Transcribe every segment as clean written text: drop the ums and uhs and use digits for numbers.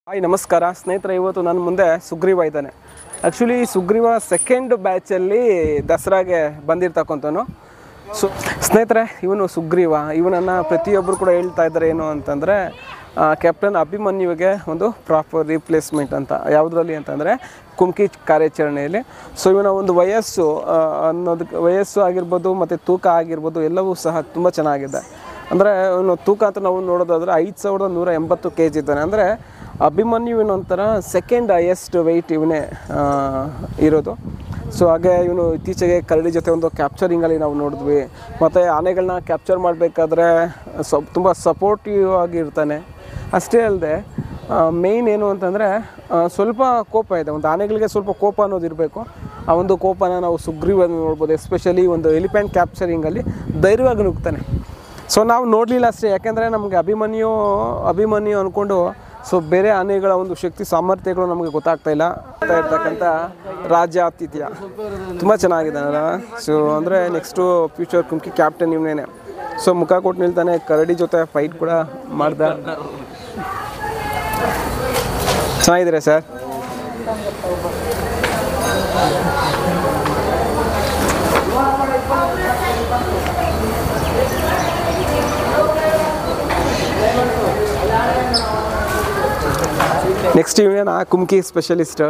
Hi ನಮಸ್ಕಾರ ಸ್ನೇಹಿತರೆ, ಇವತ್ತು ನನ್ನ ಮುಂದೆ ಸುಗ್ರೀವ ಇದ್ದಾನೆ. ಆ್ಯಕ್ಚುಲಿ ಸುಗ್ರೀವ ಸೆಕೆಂಡ್ ಬ್ಯಾಚಲ್ಲಿ ದಸರಾಗೆ ಬಂದಿರ್ತಕ್ಕಂಥವನು. ಸ್ನೇಹಿತರೆ, ಇವನು ಸುಗ್ರೀವ. ಇವನನ್ನು ಪ್ರತಿಯೊಬ್ಬರು ಕೂಡ ಹೇಳ್ತಾ ಇದ್ದಾರೆ ಏನು ಅಂತಂದರೆ, ಕ್ಯಾಪ್ಟನ್ ಅಭಿಮನ್ಯುವಿಗೆ ಒಂದು ಪ್ರಾಪರ್ ರೀಪ್ಲೇಸ್ಮೆಂಟ್ ಅಂತ. ಯಾವುದರಲ್ಲಿ ಅಂತಂದರೆ ಕುಮ್ಕಿ ಕಾರ್ಯಾಚರಣೆಯಲ್ಲಿ. ಸೊ ಇವನ ಒಂದು ವಯಸ್ಸು ಆಗಿರ್ಬೋದು ಮತ್ತು ತೂಕ ಆಗಿರ್ಬೋದು ಎಲ್ಲವೂ ಸಹ ತುಂಬ ಚೆನ್ನಾಗಿದೆ. ಅಂದರೆ ಇವನು ತೂಕ ಅಂತ ನಾವು ನೋಡೋದಾದರೆ 5180 kg ಇದ್ದಾನೆ. ಅಂದರೆ ಅಭಿಮನ್ಯುವಿನ ಒಂಥರ ಸೆಕೆಂಡ್ ಹೈಯೆಸ್ಟ್ ವೆಯ್ಟ್ ಇವನೇ ಇರೋದು. ಸೊ ಹಾಗೆ ಇವನು ಇತ್ತೀಚೆಗೆ ಕರಡಿ ಜೊತೆ ಒಂದು ಕ್ಯಾಪ್ಚರಿಂಗಲ್ಲಿ ನಾವು ನೋಡಿದ್ವಿ. ಮತ್ತು ಆನೆಗಳನ್ನ ಕ್ಯಾಪ್ಚರ್ ಮಾಡಬೇಕಾದ್ರೆ ತುಂಬ ಸಪೋರ್ಟಿವ್ ಆಗಿರ್ತಾನೆ. ಅಷ್ಟೇ ಅಲ್ಲದೆ ಮೇಯ್ನ್ ಏನು ಅಂತಂದರೆ ಸ್ವಲ್ಪ ಕೋಪ ಇದೆ. ಒಂದು ಆನೆಗಳಿಗೆ ಸ್ವಲ್ಪ ಕೋಪ ಅನ್ನೋದು ಇರಬೇಕು. ಆ ಒಂದು ಕೋಪನ ನಾವು ಸುಗ್ರೀವನ ನೋಡ್ಬೋದು. ಎಸ್ಪೆಷಲಿ ಒಂದು ಎಲಿಫೆಂಟ್ ಕ್ಯಾಪ್ಚರಿಂಗಲ್ಲಿ ಧೈರ್ಯವಾಗಿ ನುಗ್ತಾನೆ. ಸೊ ನಾವು ನೋಡಲಿಲ್ಲ ಅಷ್ಟೇ, ಯಾಕೆಂದರೆ ನಮಗೆ ಅಭಿಮನ್ಯು ಅಂದ್ಕೊಂಡು ಸೊ ಬೇರೆ ಆನೆಗಳ ಒಂದು ಶಕ್ತಿ ಸಾಮರ್ಥ್ಯಗಳು ನಮಗೆ ಗೊತ್ತಾಗ್ತಾ ಇಲ್ಲ. ಇರ್ತಕ್ಕಂಥ ರಾಜಾತಿಥ್ಯ ತುಂಬ ಚೆನ್ನಾಗಿದ್ದಾನಲ್ಲ. ಸೊ ಅಂದರೆ ನೆಕ್ಸ್ಟು ಫ್ಯೂಚರ್ ಕುಮ್ಕಿ ಕ್ಯಾಪ್ಟನ್ ಇವನೇನೆ. ಸೊ ಮುಖ ಕೊಟ್ಟು ನಿಲ್ತಾನೆ. ಕರಡಿ ಜೊತೆ ಫೈಟ್ ಕೂಡ ಮಾಡ್ದ. ಚೆನ್ನಾಗಿದ್ದೀರಾ ಸರ್? ನೆಕ್ಸ್ಟ್ ಇವನೇನಾ ಕುಮ್ಕಿ ಸ್ಪೆಷಲಿಸ್ಟ್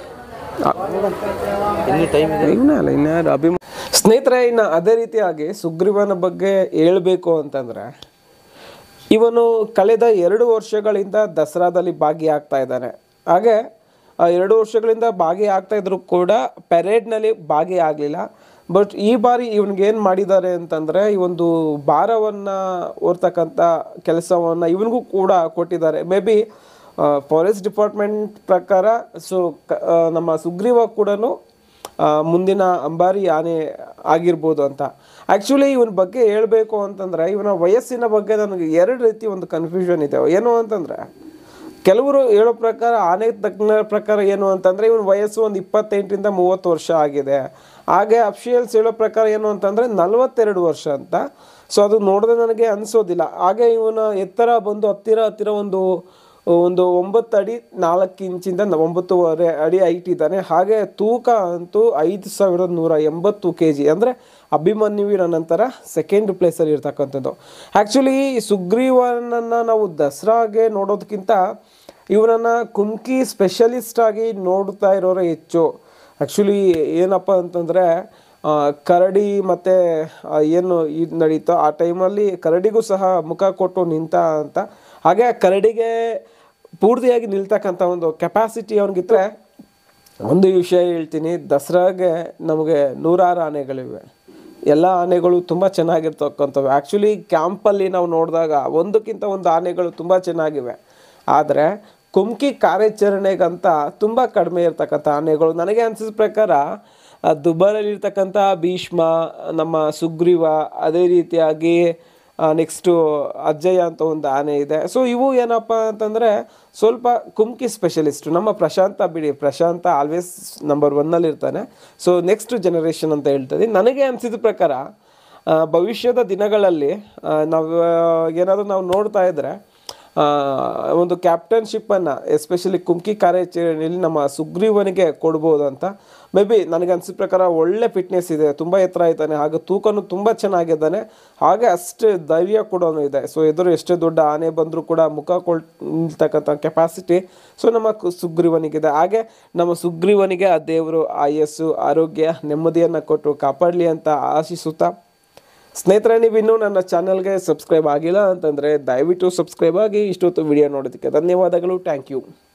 ಇನ್ಯಾರು ಸ್ನೇಹಿತರೆ. ಇನ್ನು ಅದೇ ರೀತಿಯಾಗಿ ಸುಗ್ರೀವನ ಬಗ್ಗೆ ಹೇಳಬೇಕು ಅಂತಂದರೆ, ಇವನು ಕಳೆದ 2 ವರ್ಷಗಳಿಂದ ದಸರಾದಲ್ಲಿ ಭಾಗಿಯಾಗ್ತಾ ಇದ್ದಾನೆ. ಹಾಗೆ 2 ವರ್ಷಗಳಿಂದ ಭಾಗಿಯಾಗ್ತಾಯಿದ್ರು ಕೂಡ ಪೆರೇಡ್ನಲ್ಲಿ ಭಾಗಿಯಾಗಲಿಲ್ಲ. ಬಟ್ ಈ ಬಾರಿ ಇವನಿಗೇನು ಮಾಡಿದ್ದಾರೆ ಅಂತಂದರೆ, ಈ ಒಂದು ಭಾರವನ್ನು ಹೊರ್ತಕ್ಕಂಥ ಕೆಲಸವನ್ನು ಇವನಿಗೂ ಕೂಡ ಕೊಟ್ಟಿದ್ದಾರೆ. ಮೇ ಬಿ ಫಾರೆಸ್ಟ್ ಡಿಪಾರ್ಟ್ಮೆಂಟ್ ಪ್ರಕಾರ ನಮ್ಮ ಸುಗ್ರೀವ ಕೂಡ ಮುಂದಿನ ಅಂಬಾರಿ ಆನೆ ಆಗಿರ್ಬೋದು ಅಂತ. ಆ್ಯಕ್ಚುಲಿ ಇವನ ಬಗ್ಗೆ ಹೇಳಬೇಕು ಅಂತಂದರೆ, ಇವನ ವಯಸ್ಸಿನ ಬಗ್ಗೆ ನನಗೆ 2 ರೀತಿ ಒಂದು ಕನ್ಫ್ಯೂಷನ್ ಇದೆ. ಏನು ಅಂತಂದರೆ, ಕೆಲವರು ಹೇಳೋ ಪ್ರಕಾರ, ಆನೆ ತಜ್ಞರ ಪ್ರಕಾರ ಏನು ಅಂತಂದರೆ ಇವನ ವಯಸ್ಸು ಒಂದು 28ರಿಂದ 30 ವರ್ಷ ಆಗಿದೆ. ಹಾಗೆ ಅಫಿಷಿಯಲ್ಸ್ ಹೇಳೋ ಪ್ರಕಾರ ಏನು ಅಂತಂದರೆ 42 ವರ್ಷ ಅಂತ. ಸೊ ಅದು ನೋಡಿದ್ರೆ ನನಗೆ ಅನಿಸೋದಿಲ್ಲ. ಹಾಗೆ ಇವನ ಎತ್ತರ ಬಂದು ಹತ್ತಿರ ಒಂದು 9 ಅಡಿ 4 ಇಂಚಿಂದ 9.5 ಅಡಿ ಹೈಟ್ ಇದ್ದಾನೆ. ಹಾಗೆ ತೂಕ ಅಂತೂ 5180 kg. ಅಂದರೆ ಅಭಿಮನ್ಯುವಿನ ನಂತರ ಸೆಕೆಂಡ್ ಪ್ಲೇಸಲ್ಲಿ ಇರ್ತಕ್ಕಂಥದ್ದು. ಆ್ಯಕ್ಚುಲಿ ಸುಗ್ರೀವನನ್ನು ನಾವು ದಸರಾಗೆ ನೋಡೋದಕ್ಕಿಂತ ಇವನನ್ನು ಕುಮ್ಕಿ ಸ್ಪೆಷಲಿಸ್ಟ್ ಆಗಿ ನೋಡ್ತಾ ಇರೋರೇ ಹೆಚ್ಚು. ಆ್ಯಕ್ಚುಲಿ ಏನಪ್ಪ ಅಂತಂದರೆ, ಕರಡಿ ಮತ್ತು ಏನು ಇದು ನಡೀತೋ ಆ ಟೈಮಲ್ಲಿ ಕರಡಿಗೂ ಸಹ ಮುಖ ಕೊಟ್ಟು ನಿಂತ ಅಂತ. ಹಾಗೆ ಕರಡಿಗೆ ಪೂರ್ತಿಯಾಗಿ ನಿಲ್ತಕ್ಕಂಥ ಒಂದು ಕೆಪಾಸಿಟಿ ಅವನಿಗಿದ್ರೆ. ಒಂದು ವಿಷಯ ಹೇಳ್ತೀನಿ, ದಸರಾಗೆ ನಮಗೆ 100 ಆನೆಗಳಿವೆ. ಎಲ್ಲ ಆನೆಗಳು ತುಂಬ ಚೆನ್ನಾಗಿರ್ತಕ್ಕಂಥವು. ಆ್ಯಕ್ಚುಲಿ ಕ್ಯಾಂಪಲ್ಲಿ ನಾವು ನೋಡಿದಾಗ ಒಂದಕ್ಕಿಂತ ಒಂದು ಆನೆಗಳು ತುಂಬ ಚೆನ್ನಾಗಿವೆ. ಆದರೆ ಕುಮ್ಕಿ ಕಾರ್ಯಾಚರಣೆಗಂತ ತುಂಬ ಕಡಿಮೆ ಇರ್ತಕ್ಕಂಥ ಆನೆಗಳು. ನನಗೆ ಅನಿಸಿದ ಪ್ರಕಾರ ದುಬಾರಲ್ಲಿರ್ತಕ್ಕಂಥ ಭೀಷ್ಮ, ನಮ್ಮ ಸುಗ್ರೀವ, ಅದೇ ರೀತಿಯಾಗಿ ನೆಕ್ಸ್ಟು ಅಜ್ಜಯ್ಯ ಅಂತ ಒಂದು ಆನೆ ಇದೆ. ಸೊ ಇವು ಏನಪ್ಪ ಅಂತಂದರೆ ಸ್ವಲ್ಪ ಕುಮ್ಕಿ ಸ್ಪೆಷಲಿಸ್ಟು. ನಮ್ಮ ಪ್ರಶಾಂತ ಆಲ್ವೇಸ್ ನಂಬರ್ 1 ಇರ್ತಾನೆ. ಸೊ ನೆಕ್ಸ್ಟ್ ಜನರೇಷನ್ ಅಂತ ಹೇಳ್ತದೆ. ನನಗೆ ಅನಿಸಿದ ಪ್ರಕಾರ ಭವಿಷ್ಯದ ದಿನಗಳಲ್ಲಿ ನಾವು ಏನಾದರೂ ನಾವು ನೋಡ್ತಾ ಇದ್ದರೆ ಒಂದು ಕ್ಯಾಪ್ಟನ್ಶಿಪ್ಪನ್ನು ಎಸ್ಪೆಷಲಿ ಕುಮ್ಕಿ ಕಾರ್ಯಾಚರಣೆಯಲ್ಲಿ ನಮ್ಮ ಸುಗ್ರೀವನಿಗೆ ಕೊಡ್ಬೋದು ಅಂತ. ಮೇ ಬಿ ನನಗೆ ಅನಿಸಿದ ಪ್ರಕಾರ ಒಳ್ಳೆ ಫಿಟ್ನೆಸ್ ಇದೆ, ತುಂಬ ಎತ್ತರ ಇದ್ದಾನೆ, ಹಾಗೆ ತೂಕನೂ ತುಂಬ ಚೆನ್ನಾಗಿದ್ದಾನೆ, ಹಾಗೆ ಅಷ್ಟೇ ಧೈರ್ಯ ಕೂಡ ಇದೆ. ಸೊ ಎದುರು ಎಷ್ಟೇ ದೊಡ್ಡ ಆನೆ ಬಂದರೂ ಕೂಡ ಮುಖ ನಿಲ್ತಕ್ಕಂಥ ಕೆಪಾಸಿಟಿ ನಮ್ಮ ಸುಗ್ರೀವನಿಗಿದೆ. ಹಾಗೆ ನಮ್ಮ ಸುಗ್ರೀವನಿಗೆ ಆ ದೇವರು ಆಯಸ್ಸು, ಆರೋಗ್ಯ, ನೆಮ್ಮದಿಯನ್ನು ಕೊಟ್ಟು ಕಾಪಾಡಲಿ ಅಂತ ಆಶಿಸುತ್ತಾ, ಸ್ನೇಹಿತರೆ, ನೀವು ಇನ್ನೂ ನನ್ನ ಚಾನಲ್ಗೆ ಸಬ್ಸ್ಕ್ರೈಬ್ ಆಗಿಲ್ಲ ಅಂತಂದರೆ ದಯವಿಟ್ಟು ಸಬ್ಸ್ಕ್ರೈಬ್ ಆಗಿ. ಇಷ್ಟೊತ್ತು ವಿಡಿಯೋ ನೋಡೋದಕ್ಕೆ ಧನ್ಯವಾದಗಳು. Thank you.